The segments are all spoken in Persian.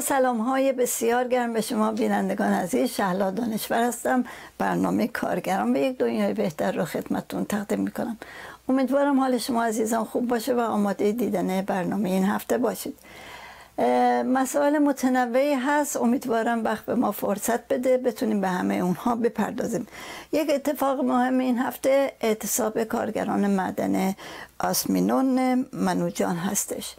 با سلام‌های بسیار گرم به شما بینندگان عزیز، شهلا دانشور هستم. برنامه کارگران به یک دنیای بهتر رو خدمتتون تقدیم میکنم. امیدوارم حال شما عزیزان خوب باشه و آماده دیدن برنامه این هفته باشید. مسائل متنوعی هست، امیدوارم وقت به ما فرصت بده بتونیم به همه اونها بپردازیم. یک اتفاق مهم این هفته اعتصاب کارگران معدن آسمینون منوجان هستش.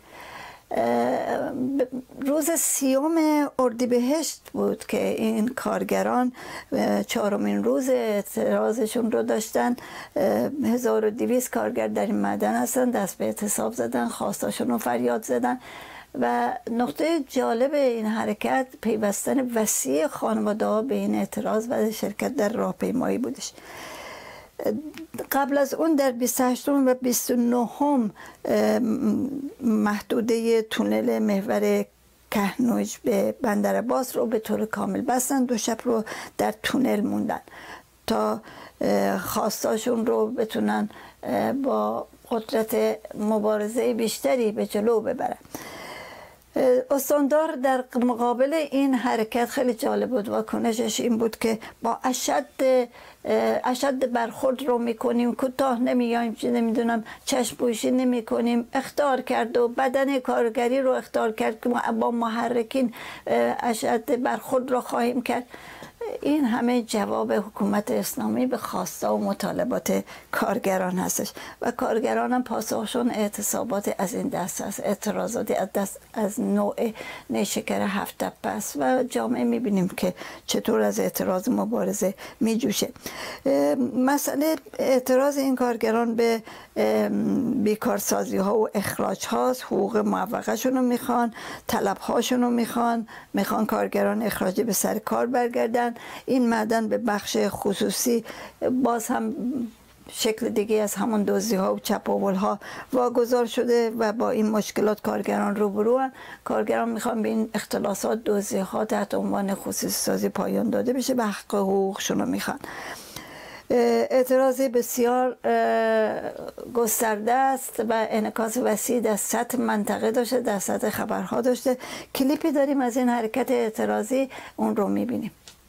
روز 30 اردیبهشت بود که این کارگران 4مین روز اعتراضشون رو داشتن. 1200 کارگر در این معدن هستن، دست به اعتصاب زدن، خواستاشون رو فریاد زدن و نقطه جالب این حرکت پیوستن وسیع خانواده ها به این اعتراض و شرکت در راهپیمایی بودش. قبل از اون در 28 و 29 محدوده تونل محور کهنوج به بندرعباس رو به طور کامل بستن. 2 شب رو در تونل موندن تا خواستاشون رو بتونن با قدرت مبارزه بیشتری به جلو ببرن. استاندار در مقابل این حرکت خیلی جالب بود. واکنشش این بود که با اشد برخورد رو میکنیم، کوتاه نمیایم، نمیدونم چشم پوشی نمی کنیم. اخطار کرد و بدن کارگری رو اخطار کرد که با محرکین اشد برخورد رو خواهیم کرد. این همه جواب حکومت اسلامی به خواسته و مطالبات کارگران هستش و کارگران هم پاسخشون اعتصابات از این دست است، اعتراضات از نوع نیشکر 7 تپه است و جامعه میبینیم که چطور از اعتراض مبارزه میجوشه. مسئله اعتراض این کارگران به بیکارسازی ها و اخراج هاست. حقوق معوقه شون رو میخوان، طلب هاشون رو میخوان کارگران اخراجی به سر کار برگردن. این معدن به بخش خصوصی باز هم شکل دیگه از همون دزدی ها و چپاول ها واگذار شده و با این مشکلات کارگران روبروان. کارگران میخوان به این اختلاسات، دزدی ها تحت عنوان خصوصی سازی پایان داده بشه و حق حقوقشون رو میخوان. اعتراضی بسیار گسترده است و انعکاس وسیع در سطح منطقه داشته، در سطح خبرها داشته. کلیپی داریم از این حرکت اعتراضی، اون رو میبینیم.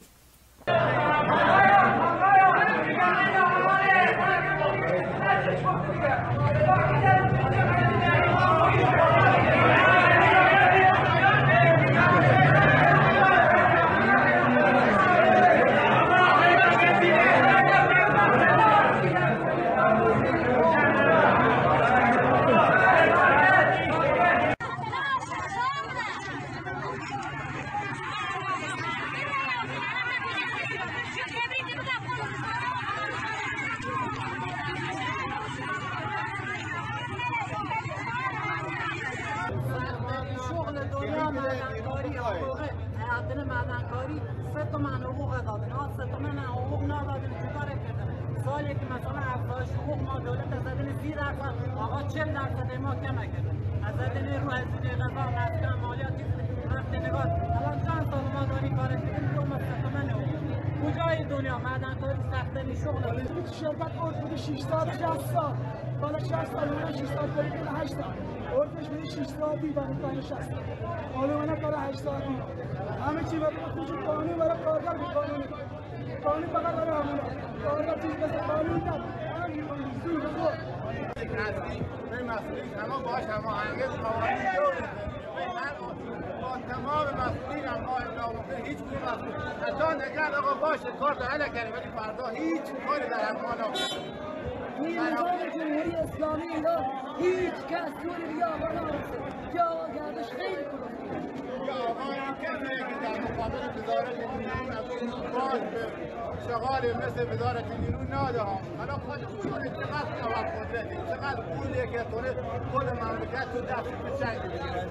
معدنکاری 3 تومن حقوق دادن، 3 تومن حقوق ندادن. چیکار کردن؟ سالی که مثلا افزایش حقوق ما دولت از زدن 30% آقا 40% ما کم کردن. از زدن رو هزینه غذا، مسکن، مالیات وقت نگاه الان چند سال ما داریم کار میکنیم، ما 3 تومن حقوق. کجای دنیا معدنکاری سخته می شغل شرکت عرض بوده 6 سال 60 سال، بالا 60 سال اون 6 سال کنید 8 سال عرضش بوده 6 سال دیدن تا 60 سال حالا من کار 8 سال همه چی برای خودش قانون برای کارگر قانون فقط برای همون کارگر چیز مثل قانون نه همین زور زور به مسئولین تمام باش هماهنگی قوانین جوری با تمام مسئولین هم ما اعلام کنیم. هیچ کدوم مسئول حتی نگرد آقا باشه کار رو حل کنیم ولی فردا هیچ کاری در حق ما این نظام جمهوری اسلامی ایران هیچ کس جوری دیگه آقا نمارسه که آقا گردش خیلی کنه یا آقا این کسیه که در مقابل وزارت نیرون از این باز به شغال مثل وزارت نیرون نادهام حالا خودشون چقدر نواب قدرتی چقدر پولیه که خود مملکت تو دست به چنگ بگیره.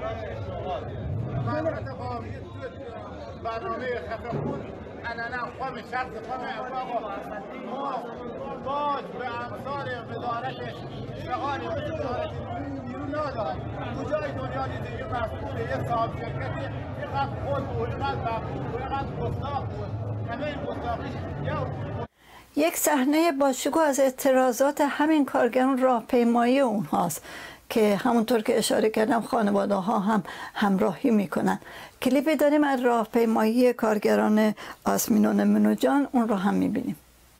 من اتفاقی تو برنامه خفقون علنا قوم شرط قوم افاقا ما باز به امثال وزارت شغال مثل وزارت نیرون نادهام کجای دنیا دیده یه مسئول یه صاحب شرکتی اینقدر خود بود اینقدر مقبول بود اینقدر گستاخ بود همه این گستاخیش یک صحنه باشکوه از اعتراضات همین کارگران راهپیمایی اونهاست که همونطور که اشاره کردم خانواده ها هم همراهی میکنن. کلیپی داریم از راهپیمایی کارگران آسمینون منوجان، اون رو هم میبینیم.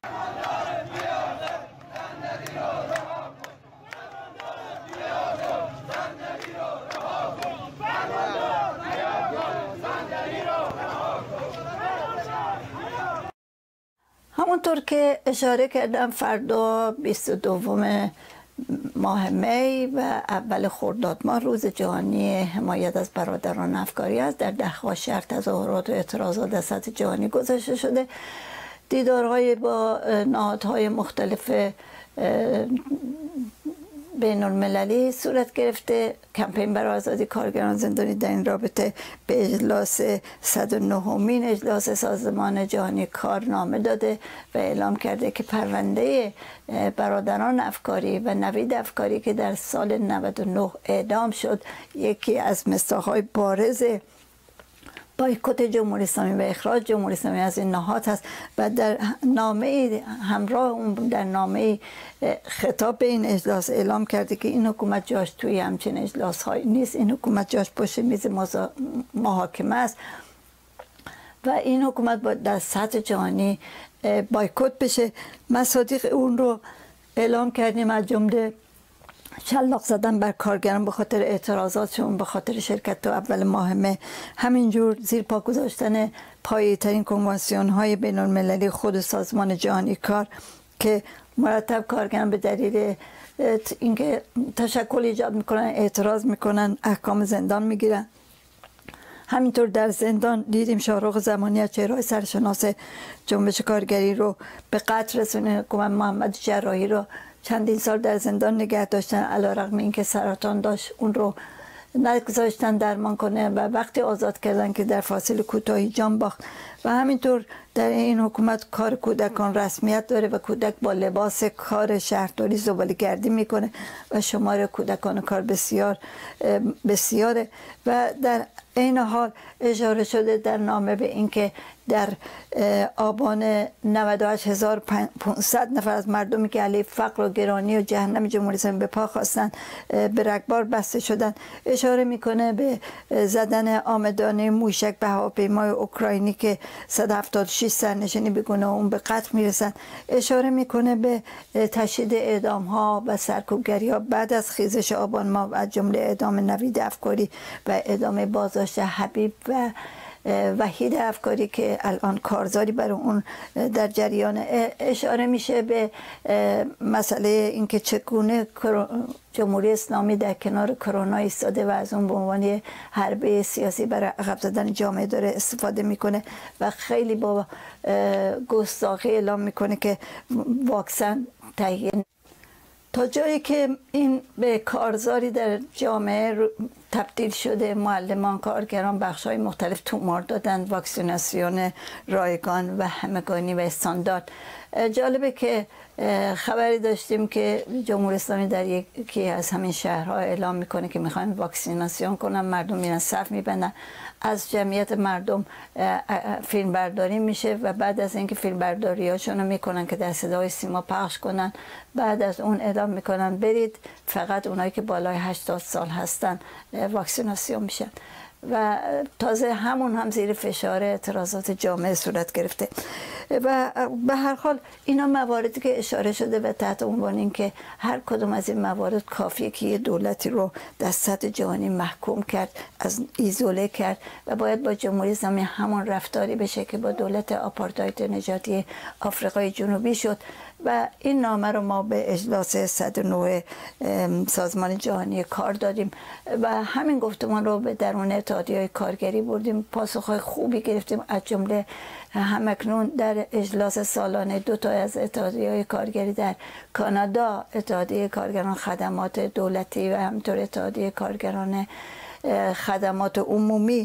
همونطور که اشاره کردم فردا 22 ماه می و اول خرداد ماه روز جهانی حمایت از برادران افکاری است. در ده‌ها شهر تظاهرات و اعتراضات در سطح جهانی گذاشته شده. دیدارهای با نهادهای مختلف بین المللی صورت گرفته. کمپین برای آزادی کارگران زندانی در این رابطه به اجلاس 109مین اجلاس سازمان جهانی کار نامه داده و اعلام کرده که پرونده برادران افکاری و نوید افکاری که در سال 99 اعدام شد یکی از مصداق‌های بارز بایکوت جمهوری اسلامی و اخراج جمهوری اسلامی از این نهاد هست و در نامه همراه اون در نامه خطاب به این اجلاس اعلام کرده که این حکومت جاش توی همچین اجلاس های نیست، این حکومت جاش پشت میز محاکمه است و این حکومت باید در سطح جهانی بایکوت بشه. مصادیق اون رو اعلام کردیم، از جمله شلاق زدن بر کارگران به خاطر اعتراضاتشون، به خاطر شرکت تو اول ماه مه، همینجور زیر پا گذاشتن پایه‌ترین کنوانسیون های بین المللی خود سازمان جهانی کار که مرتب کارگران به دلیل اینکه تشکل ایجاد میکنن اعتراض میکنن احکام زندان میگیرن. همینطور در زندان دیدیم شاهرخ زمانی از چهره‌های سرشناس جنبش کارگری رو به قتل رسونه. حکومت محمد جراحی رو چندین سال در زندان نگه داشتن، علیرغم اینکه سرطان داشت اون رو نگذاشتن درمان کنه و وقتی آزاد کردن که در فاصله کوتاهی جان باخت. و همینطور در این حکومت کار کودکان رسمیت داره و کودک با لباس کار شهرداری زباله‌گردی میکنه و شمار کودکان کار بسیار بسیاره. و در این حال اشاره شده در نامه به اینکه در آبان 98500 نفر از مردمی که علیه فقر و گرانی و جهنم جمهوری اسلامی به پا خواستن به رگبار بسته شدن. اشاره میکنه به زدن آمدانه موشک به هواپیمای اوکراینی که 176 سرنشینی بیگناه اون به قتل میرسن. اشاره میکنه به تشدید اعدام ها و سرکوبگری ها بعد از خیزش آبان ماه، از جمله اعدام نوید افکاری و اعدام بازداشت حبیب و وحید افکاری که الان کارزاری برای اون در جریان. اشاره میشه به مسئله اینکه چگونه جمهوری اسلامی در کنار کرونا ایستاده و از اون به عنوان حربه سیاسی برای عقب زدن جامعه داره استفاده میکنه و خیلی با گستاخی اعلام میکنه که واکسن تهیه تا جایی که این به کارزاری در جامعه تبدیل شده. معلمان، کارگران، بخش‌های مختلف تومار دادن، واکسیناسیون رایگان و همگانی و استاندارد. جالبه که خبری داشتیم که جمهوری اسلامی در یکی از همین شهرها اعلام میکنه که میخوان واکسیناسیون کنن، مردم میرن صف میبندن، از جمعیت مردم فیلم برداری میشه و بعد از اینکه فیلم برداری هاشون رو میکنن که در صدای سیما پخش کنن، بعد از اون اعلام میکنن برید فقط اونایی که بالای 80 سال هستن واکسیناسیون میشن و تازه همون هم زیر فشار اعتراضات جامعه صورت گرفته. و به هر حال اینا مواردی که اشاره شده و تحت عنوان این که هر کدوم از این موارد کافیه که یه دولتی رو در سطح جهانی محکوم کرد، از ایزوله کرد و باید با جمهوری اسلامی همون رفتاری بشه که با دولت آپارتاید نژادی آفریقای جنوبی شد. و این نامه رو ما به اجلاس 109 سازمان جهانی کار دادیم و همین گفتمان رو به درون اتحادیه‌های کارگری بردیم. پاسخهای خوبی گرفتیم، از جمله همکنون در اجلاس سالانه 2 تا از اتحادیه‌های کارگری در کانادا، اتحادیه کارگران خدمات دولتی و همینطور اتحادیه کارگران خدمات عمومی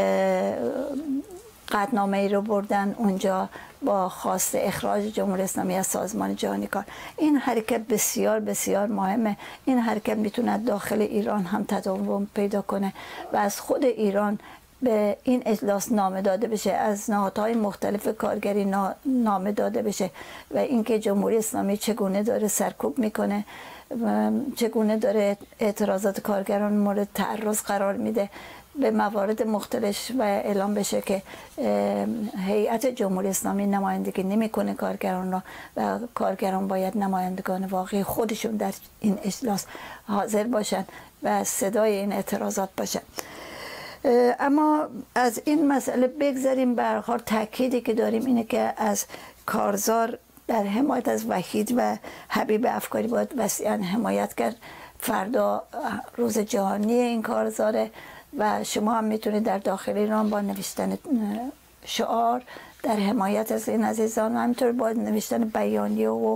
قطعنامه ای رو بردن اونجا با خواست اخراج جمهوری اسلامی از سازمان جهانی کار. این حرکت بسیار بسیار مهمه. این حرکت میتونه داخل ایران هم تداوم پیدا کنه و از خود ایران به این اجلاس نامه داده بشه، از نهادهای مختلف کارگری نامه داده بشه و اینکه جمهوری اسلامی چگونه داره سرکوب میکنه، چگونه داره اعتراضات کارگران مورد تعرض قرار میده، به موارد مختلف و اعلام بشه که هیئت جمهوری اسلامی نمایندگی نمیکنه کارگران را و کارگران باید نمایندگان واقعی خودشون در این اجلاس حاضر باشن و صدای این اعتراضات باشن. اما از این مسئله بگذاریم. به هر حال تأکیدی که داریم اینه که از کارزار در حمایت از وحید و حبیب افکاری باید وسیعا حمایت کرد. فردا روز جهانی این کارزاره و شما هم میتونید در داخل ایران با نوشتن شعار در حمایت از این عزیزان و همینطور با نوشتن بیانیه و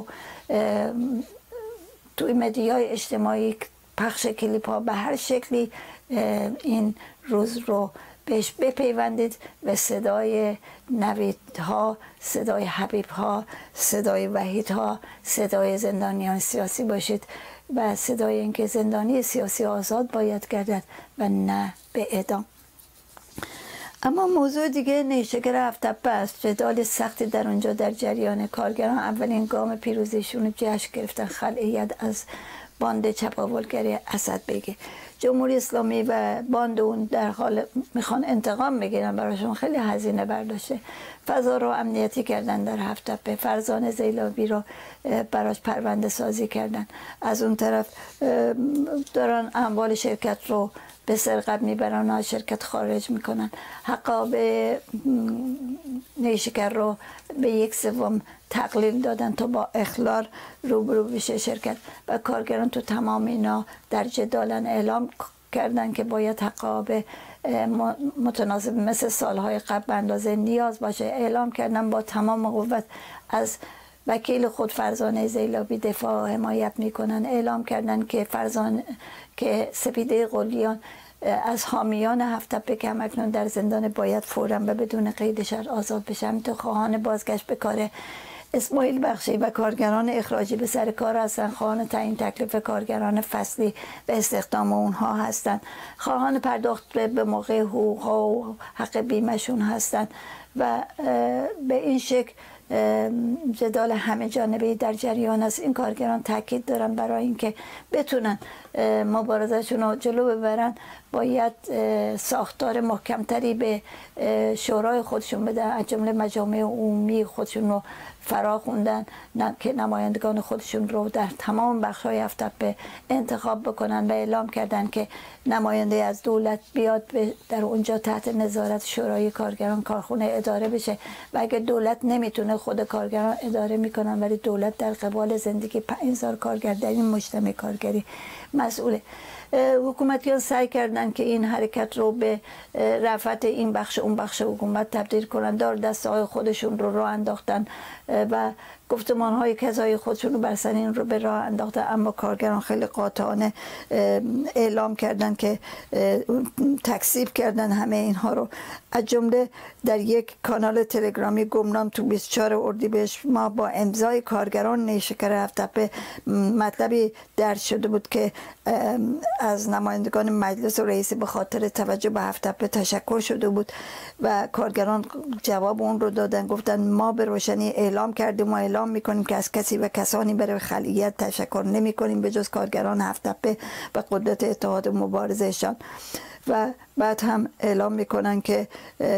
توی مدیای اجتماعی پخش کلیپ ها به هر شکلی این روز رو بهش بپیوندید و صدای نویدها، صدای حبیبها، صدای وحیدها، صدای زندانیان سیاسی باشید و صدای اینکه زندانی سیاسی آزاد باید گردد و نه به اعدام. اما موضوع دیگه نیشکر هفت‌تپه است. جدال سختی در اونجا در جریان. کارگران اولین گام پیروزیشون جشن گرفتن خلعیت از باند چپاولگری اسد بیگی. جمهوری اسلامی و باند اون در حال میخوان انتقام بگیرن، براشون خیلی هزینه برداشته. فضا رو امنیتی کردن در هفت‌تپه، فرزانه زیلابی رو براش پرونده سازی کردن. از اون طرف دارن اموال شرکت رو به سرقت میبرن و از شرکت خارج میکنن. حقاب نیشکر رو به 1/3 تقلیل دادن تا با اخلال روبرو بشه شرکت و کارگران تو تمام اینا در جدالن اعلام کردن که باید حقاب متناسب مثل سالهای قبل اندازه نیاز باشه. اعلام کردن با تمام قوت از وکیل خود فرزانه زیلابی دفاع و حمایت میکنن. اعلام کردن که سپیده قلیان از حامیان هفت‌تپه که همکنون در زندان باید فوراً و بدون قید شرط آزاد بشن. همینطور خواهان بازگشت به کار اسماعیل بخشی و کارگران اخراجی به سر کار هستند. خواهان تعیین تکلیف کارگران فصلی و استخدام اونها هستند. خواهان پرداخت به موقع حقوقها و حق بیمهشون هستند و به این شکل جدال همه جانبه‌ای در جریان است. این کارگران تاکید دارن برای اینکه بتونن مبارزهشون رو جلو ببرن باید ساختار محکمتری به شورای خودشون بدن، از جمله مجامع عمومی خودشون رو فرا خوندن که نمایندگان خودشون رو در تمام بخش‌های هفت‌تپه انتخاب بکنن و اعلام کردن که نماینده از دولت بیاد در اونجا تحت نظارت شورای کارگران کارخونه اداره بشه و اگر دولت نمیتونه خود کارگران اداره میکنن ولی دولت در قبال زندگی 5000 کارگر در این مجتمع کارگری مسئوله. حکومتیان سعی کردن که این حرکت رو به رفعت این بخش اون بخش حکومت تبدیل کنن، دار دسته های خودشون رو راه انداختن و گفتمان های کذای خودشون رو بر سر این رو به راه انداختن. اما کارگران خیلی قاطعانه اعلام کردن که تکذیب کردن همه اینها رو. از جمله در یک کانال تلگرامی گمنام تو 24 اردیبهشت ما با امضای کارگران نیشکر هفت‌تپه مطلبی درج شده بود که از نمایندگان مجلس و رئیس به خاطر توجه به هفت‌تپه تشکر شده بود و کارگران جواب اون رو دادن، گفتن ما به روشنی اعلام کردیم و اعلام میکنیم که از کسی و کسانی برای خلعیت تشکر نمی کنیم به جز کارگران هفت‌تپه و قدرت اتحاد مبارزهشان. و بعد هم اعلام میکنن که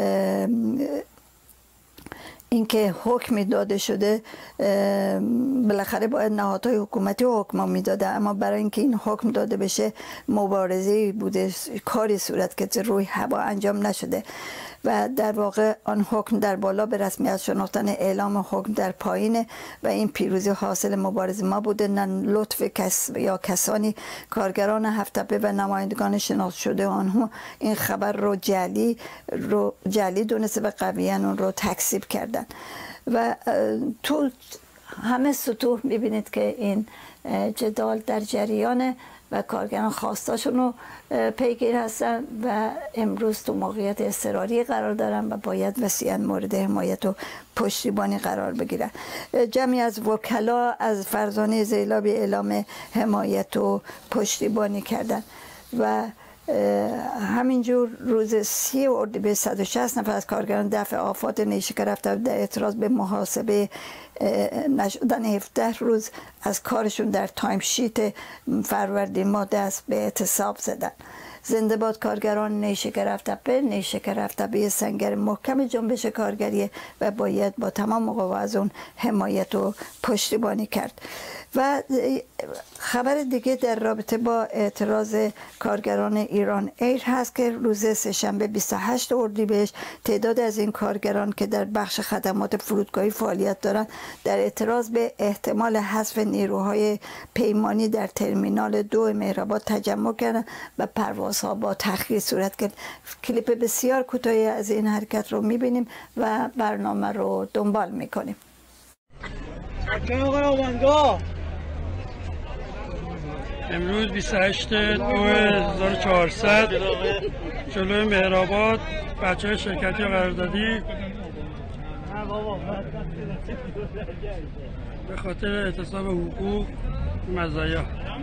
اینکه حکمی داده شده بالاخره باید نهادهای حکومتی حکم میداده، اما برای اینکه این حکم داده بشه مبارزه بوده، کاری صورت که روی هوا انجام نشده و در واقع آن حکم در بالا به رسمیت شناختن اعلام حکم در پایینه و این پیروزی حاصل مبارزه ما بوده، نه لطف کس یا کسانی. کارگران هفت‌تپه و نمایندگان شناخته شده آنها این خبر رو جعلی دونسته و قویاً اون رو تکذیب کردن و تو همه سطوح میبینید که این جدال در جریانه و کارگران خواستاشون رو پیگیر هستن و امروز تو موقعیت اضطراری قرار دارن و باید وسیعاً مورد حمایت و پشتیبانی قرار بگیرن. جمعی از وکلا از فرزانه زیلابی اعلام حمایت و پشتیبانی کردن و همینجور روز 30 اردیبهشت 160 نفر از کارگران دفع آفات نیشکر رفتن در اعتراض به محاسبه نشدن 17 روز از کارشون در تایم شیت فروردین ماه دست به اعتصاب زدن. زنده باد کارگران نیشکر رفتپه. نیشکر رفتپه یه سنگر محکم جنبش کارگریه و باید با تمام قوا از اون حمایت و پشتیبانی کرد. و خبر دیگه در رابطه با اعتراض کارگران ایران ایر هست که روز سه‌شنبه 28 اردیبهشت تعداد از این کارگران که در بخش خدمات فرودگاهی فعالیت دارند در اعتراض به احتمال حذف نیروهای پیمانی در ترمینال 2 مهرآباد تجمع کردند و پروازها با تأخیر صورت گرفت. کلیپ بسیار کوتاهی از این حرکت رو می‌بینیم و برنامه رو دنبال می‌کنیم. امروز 28/2/1400 جلوی مهرآباد بچه شرکتی قراردادی به خاطر اعتصاب حقوق مزایا.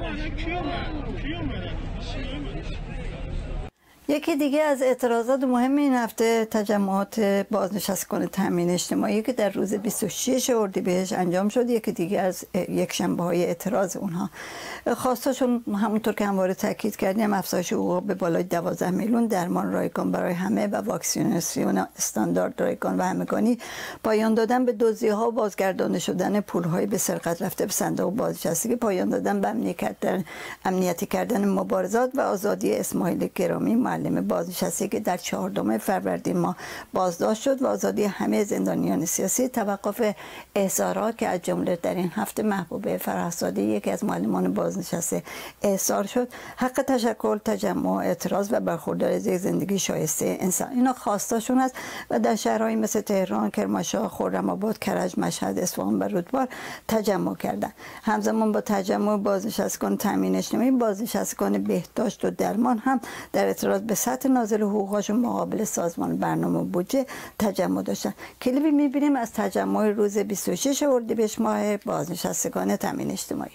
یکی دیگه از اعتراضات مهم این هفته تجمعات بازنشستگان تامین اجتماعی که در روز 26 اردیبهشت انجام شد. یکی دیگه از یک شنبه های اعتراض اونها خواستاشون همونطور که همواره تاکید کردیم افزایش حقوق به بالای 12 میلیون، درمان رایگان برای همه و واکسیناسیون استاندارد رایگان و همگانی، پایان دادن به دزدی‌ها و بازگردانده شدن پول‌های به سرقت رفته به صندوق بازنشستگی، پایان دادن به امنیتی کردن مبارزات و آزادی اسماعیل گرامی معلم بازنشسته که در 14 فروردین ماه بازداشت شد و آزادی همه زندانیان سیاسی، توقف احضارات که از جمله در این هفته محبوبه فرهزاده یکی از معلمان بازنشسته احضار شد، حق تشکل، تجمع، اعتراض و برخوردار از یک زندگی شایسته انسان. اینا خواستاشون است و در شهرهای مثل تهران، کرمانشاه، خرم‌آباد، کرج، مشهد، اصفهان و رودبار تجمع کردند. همزمان با تجمع بازنشستگان تامین اجتماعی، بازنشستگان بهداشت و درمان هم در اعتراض به سطح نازل حقوقشون مقابل سازمان برنامه و بودجه تجمع داشتن. کلیپی می‌بینیم از تجمع روز 26 اردیبهشت ماه بازنشستگان تامین اجتماعی.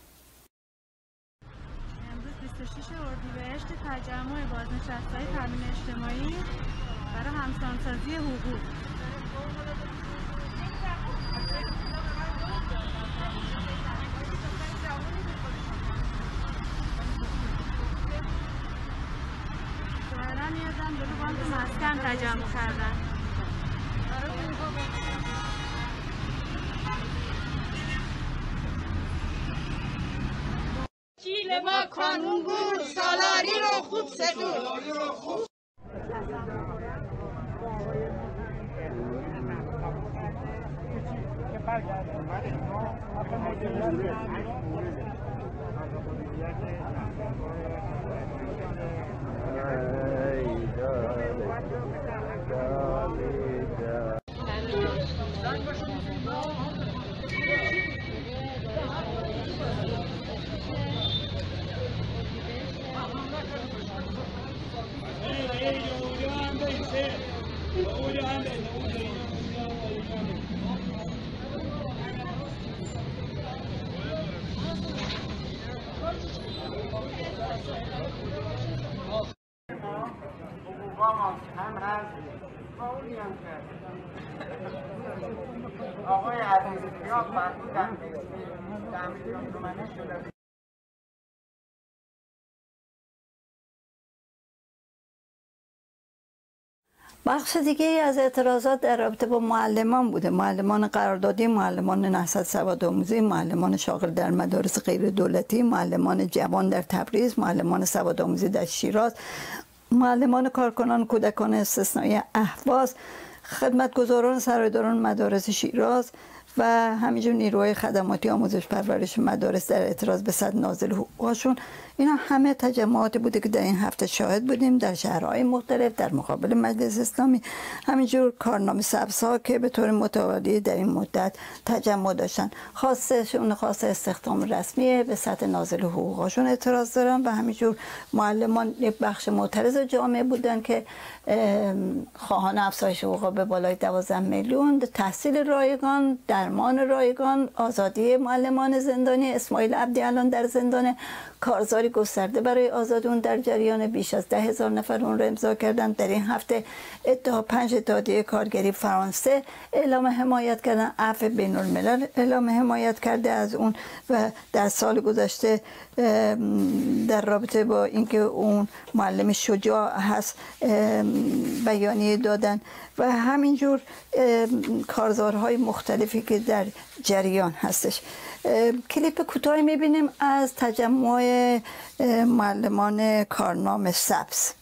امروز 26 اردیبهشت تجمع بازنشسته‌های تامین اجتماعی برای همسانسازی حقوق. مسکن تجمع کردن. جیل ما قانون بود، سالاری رو خوب سدود. آقای عزیزی یا فرمودن در میلیون تومانی شده. بخش دیگه از اعتراضات در رابطه با معلمان بوده، معلمان قراردادی، معلمان نهضت سواد آموزی، معلمان شاغل در مدارس غیر دولتی، معلمان جوان در تبریز، معلمان سواد آموزی در شیراز، معلمان کارکنان کودکان استثنایی اهواز، خدمتگزاران سرایداران مدارس شیراز و همینجور نیروهای خدماتی آموزش پرورش مدارس در اعتراض به سطح نازل حقوقشون. اینا همه تجمعاتی بوده که در این هفته شاهد بودیم در شهرهای مختلف در مقابل مجلس اسلامی. همینجور کارنامه سبزها که به طور متوالی در این مدت تجمع داشتن. خواستشون خواست استخدام رسمی به سطح نازل حقوقشون اعتراض دارن و همینجور معلمان یک بخش معترض جامعه بودن که خواهان افزایش حقوق به بالای 12 میلیون، تحصیل رایگان، درمان رایگان، آزادی معلمان زندانی، اسماعیل عبدی الان در زندان، کارزار انتشاری گسترده برای آزادی اون در جریان. بیش از 10,000 نفر اون رو امضا کردن. در این هفته 5 اتحادیه کارگری فرانسه اعلام حمایت کردن، عفو بین الملل اعلام حمایت کرده از اون و در سال گذشته در رابطه با اینکه اون معلم شجاع هست بیانیه دادن و همینجور کارزارهای مختلفی که در جریان هستش. کلیپ کوتاهی میبینیم از تجمع معلمان کارنامه سبز.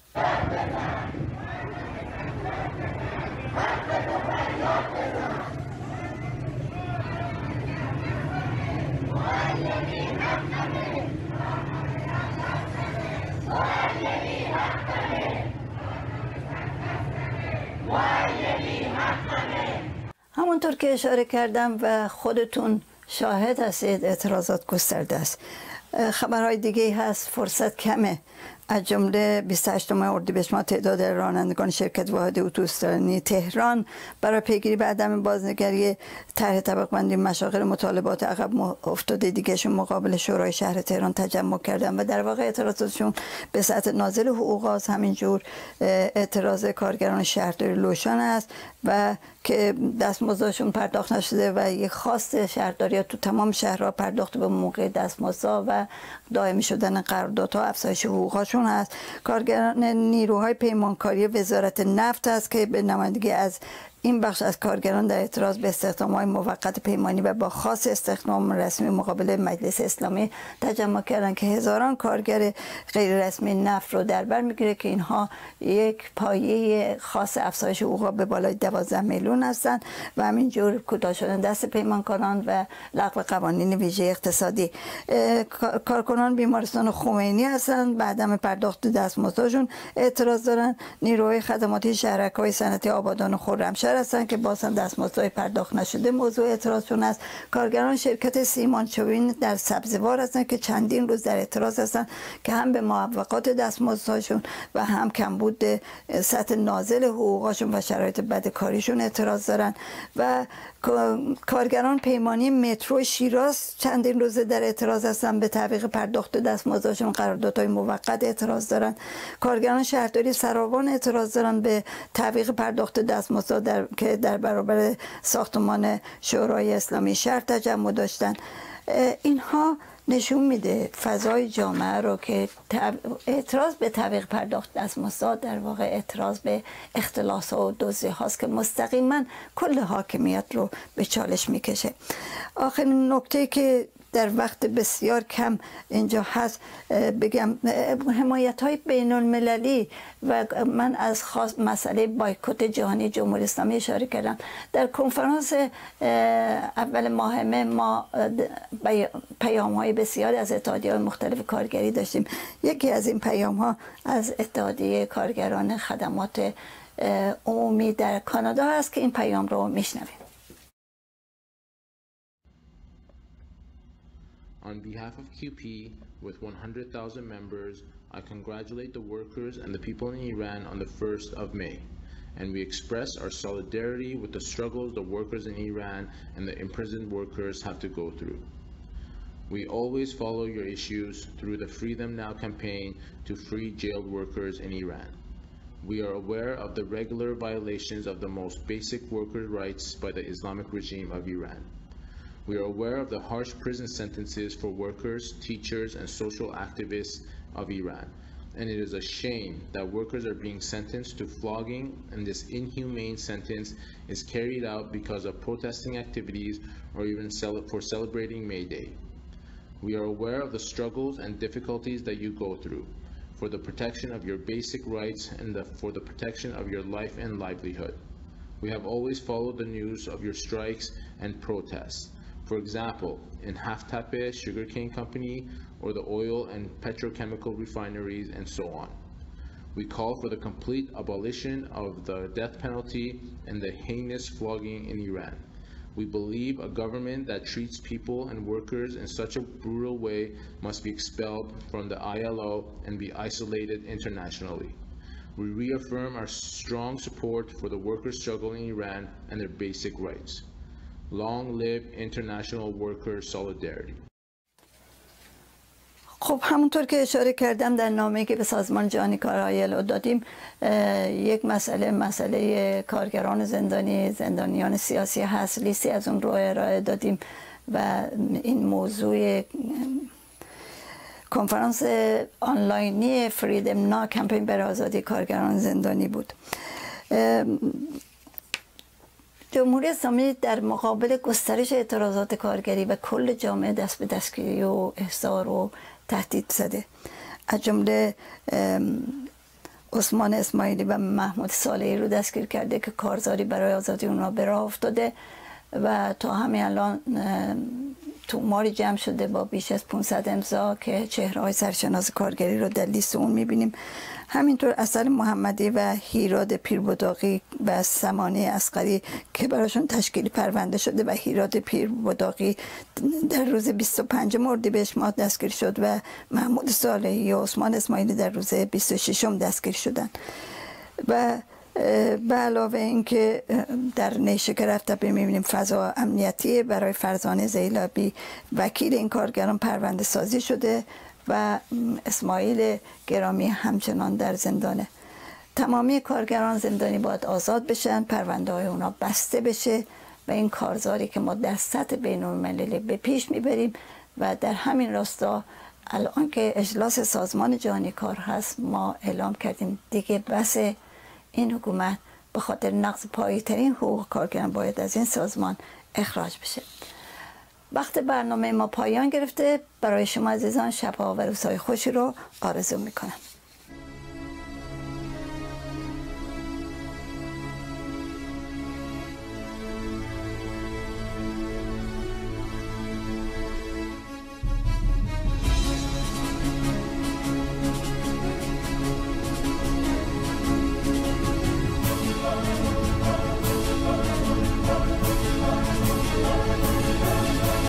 همونطور که اشاره کردم و خودتون شاهد هستید اعتراضات گسترده است. خبرهای دیگه هست، فرصت کمه. از جمله 28 اردیبهشت ما تعداد رانندگان شرکت واحد اتوبوسرانی تهران برای پیگیری به عدم بازنگری طرح طبقه‌بندی مشاغل مطالبات عقب افتاده دیگهشون مقابل شورای شهر تهران تجمع کردن و در واقع اعتراضاتشون به سطح نازل حقوق است. همینجور اعتراض کارگران شهرداری لوشان است و که دستمزدشون پرداخت نشده و یک خواست شهرداری تو تمام شهرها پرداخت به موقع دستمزد و دائمی شدن قراردادها، افزایش حقوقشون هست. کارگران نیروهای پیمانکاری وزارت نفت است که به نمایندگی از این بخش از کارگران در اعتراض به استخدام‌های موقت پیمانی و با خاص استخدام رسمی مقابل مجلس اسلامی تجمع کردند که هزاران کارگر غیر رسمی نفت رو در بر میگیره که اینها یک پایه خاص افزایش حقوق به بالای 12 میلیون هستند و همینجور کوتاه شدن دست پیمانکاران و لغو قوانین ویژه اقتصادی. کارکنان بیمارستان خمینی هستند، بعدم پرداخت دستمزدشون اعتراض دارن. نیروهای خدماتی شهرک‌های صنعتی آبادان و خرمشهر هستند که باز هم دستمزدهای پرداخت نشده موضوع اعتراضشون است. کارگران شرکت سیمانچوبین در سبزوار هستند که چندین روز در اعتراض هستند که هم به موافقات دستمزدهاشون و هم کمبود سطح نازل حقوقشون و شرایط بد کاریشون اعتراض دارن. و کارگران پیمانی مترو شیراز چندین روز در اعتراض هستند، به تعویق پرداخت دستمزدشون قراردادهای موقت اعتراض دارن. کارگران شهرداری سراوان اعتراض دارن به تعویق پرداخت دستمزد که در برابر ساختمان شورای اسلامی شهر تجمع داشتن. اینها نشون میده فضای جامعه رو که اعتراض به تعویق پرداخت دستمزد در واقع اعتراض به اختلاس‌ها و دزدی هاست که مستقیما کل حاکمیت رو به چالش میکشه. آخرین نکته که در وقت بسیار کم اینجا هست بگم، حمایت های بین المللی و من از خاص مسئله بایکوت جهانی جمهوری اسلامی اشاره کردم. در کنفرانس اول ماه مه ما پیام های بسیاری از اتحادیه های مختلف کارگری داشتیم. یکی از این پیام ها از اتحادیه کارگران خدمات عمومی در کانادا هست که این پیام رو میشنویم. On behalf of QP, with 100,000 members, I congratulate the workers and the people in Iran on the 1st of May, and we express our solidarity with the struggles the workers in Iran and the imprisoned workers have to go through. We always follow your issues through the Free Them Now campaign to free jailed workers in Iran. We are aware of the regular violations of the most basic workers' rights by the Islamic regime of Iran. We are aware of the harsh prison sentences for workers, teachers, and social activists of Iran, and it is a shame that workers are being sentenced to flogging, and this inhumane sentence is carried out because of protesting activities or even for celebrating May Day. We are aware of the struggles and difficulties that you go through for the protection of your basic rights and for the protection of your life and livelihood. We have always followed the news of your strikes and protests. For example, in Haftape Sugarcane Company or the oil and petrochemical refineries and so on. We call for the complete abolition of the death penalty and the heinous flogging in Iran. We believe a government that treats people and workers in such a brutal way must be expelled from the ILO and be isolated internationally. We reaffirm our strong support for the workers' struggle in Iran and their basic rights. Long live international worker solidarity. خب همونطور که اشاره کردم در نامه‌ای که به سازمان جهانی کارهای الو دادیم، یک مسئله کارگران زندانیان سیاسی هست. لیستی از اون رو ارائه دادیم و این موضوع کنفرانس آنلاینی فریدم نا کمپین برای آزادی کارگران زندانی بود. جمهوری اسلامی در مقابل گسترش اعتراضات کارگری و کل جامعه دست به دستگیری و احضار و تهدید زده. از جمله عثمان اسماعیلی و محمود صالحی رو دستگیر کرده که کارزاری برای آزادی اونا به راه افتاده و تا همین الان توماری جمع شده با بیش از 500 امضا که چهره‌های سرشناس کارگری رو در لیست اون می‌بینیم. همینطور اصل محمدی و هیراد پیربداغی و سمانه اصغری که براشون تشکیل پرونده شده و هیراد پیربداغی در روز 25 اردیبهشت ماه دستگیر شد و محمود صالحی و عثمان اسماعیلی در روز 26 دستگیر شدن. و به علاوه اینکه در نیشکر رفتبه می‌بینیم فضا امنیتی برای فرزانه زیلابی وکیل این کارگران پرونده سازی شده و اسماعیل گرامی همچنان در زندانه. تمامی کارگران زندانی باید آزاد بشن، پرونده های اونا بسته بشه و این کارزاری که ما در سطح بین‌المللی به پیش میبریم و در همین راستا الان که اجلاس سازمان جهانی کار هست ما اعلام کردیم دیگه بس این حکومت به خاطر نقض پایه‌ترین حقوق کارگران باید از این سازمان اخراج بشه. وقت برنامه ما پایان گرفته. برای شما عزیزان شب‌ها و روزهای خوشی رو آرزو میکنم.